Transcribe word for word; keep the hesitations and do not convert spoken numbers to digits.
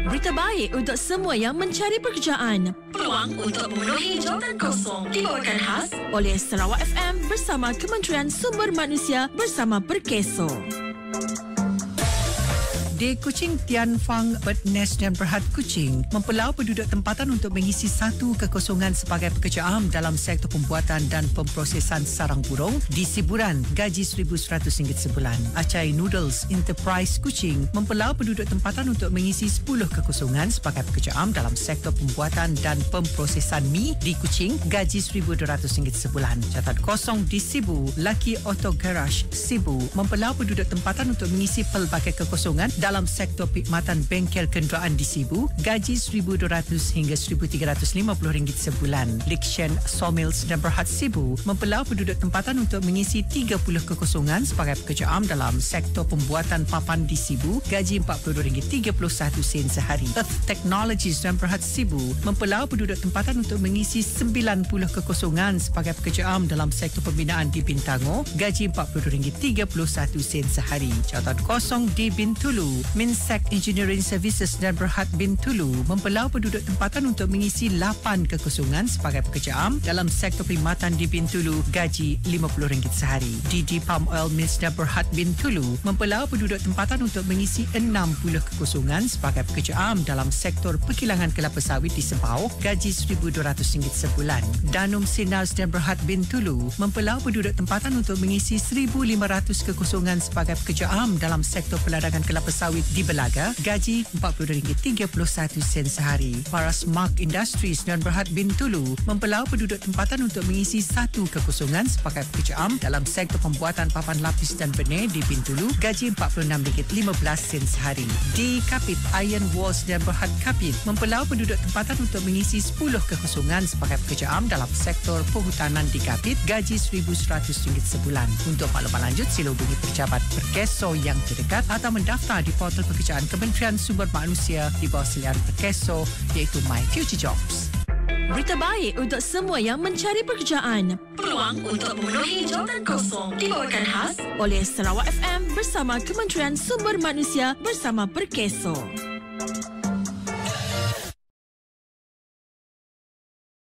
Berita baik untuk semua yang mencari pekerjaan. Peluang untuk memenuhi jawatan kosong dibawakan khas oleh Sarawak F M bersama Kementerian Sumber Manusia bersama Perkeso. Di Kuching, Tian Fang Bird Nest dan Berhad Kuching mempelau penduduk tempatan untuk mengisi satu kekosongan sebagai pekerja am dalam sektor pembuatan dan pemprosesan sarang burung di Siburan, gaji seribu seratus ringgit sebulan. Acai Noodles Enterprise Kuching mempelau penduduk tempatan untuk mengisi sepuluh kekosongan sebagai pekerja am dalam sektor pembuatan dan pemprosesan mi di Kuching, gaji seribu dua ratus ringgit sebulan. Catat kosong di Sibu, Lucky Auto Garage Sibu mempelau penduduk tempatan untuk mengisi pelbagai kekosongan dalam sektor perkhidmatan bengkel kenderaan di Sibu, gaji seribu dua ratus hingga seribu tiga ratus lima puluh ringgit sebulan. Likshen Sawmills dan Berhad Sibu mempelau penduduk tempatan untuk mengisi tiga puluh kekosongan sebagai pekerja am dalam sektor pembuatan papan di Sibu, gaji empat puluh dua ringgit tiga puluh satu sen sehari. Earth Technologies dan Berhad Sibu mempelau penduduk tempatan untuk mengisi sembilan puluh kekosongan sebagai pekerja am dalam sektor pembinaan di Bintango, gaji empat puluh dua ringgit tiga puluh satu sen sehari. Catat kosong di Bintulu, Minsek Engineering Services dan Berhad Bintulu mempelau penduduk tempatan untuk mengisi lapan kekosongan sebagai pekerja am dalam sektor perkhidmatan di Bintulu, gaji lima puluh ringgit sehari. D D Palm Oil Mills dan Berhad Bintulu mempelau penduduk tempatan untuk mengisi enam puluh kekosongan sebagai pekerja am dalam sektor perkilangan kelapa sawit di Sebau, gaji seribu dua ratus ringgit sebulan. Danum Sinars dan Berhad Bintulu mempelau penduduk tempatan untuk mengisi seribu lima ratus kekosongan sebagai pekerja am dalam sektor peladangan kelapa sawit di Belaga, gaji empat puluh dua ringgit tiga puluh satu sen sehari. Paras Mark Industries dan Berhad Bintulu mempelau penduduk tempatan untuk mengisi satu kekosongan sebagai pekerja am dalam sektor pembuatan papan lapis dan veneer di Bintulu, gaji empat puluh enam ringgit lima belas sen sehari. Di Kapit, Iron Walls dan Berhad Kapit mempelau penduduk tempatan untuk mengisi sepuluh kekosongan sebagai pekerja am dalam sektor perhutanan di Kapit, gaji seribu seratus ringgit sebulan. Untuk maklumat lanjut, sila hubungi pejabat Perkeso yang terdekat atau mendaftar di portal pekerjaan Kementerian Sumber Manusia di bawah selian Perkeso iaitu My Future Jobs. Berita baik untuk semua yang mencari pekerjaan. Peluang untuk memenuhi jawatan kosong dibawakan khas oleh Sarawak F M bersama Kementerian Sumber Manusia bersama Perkeso.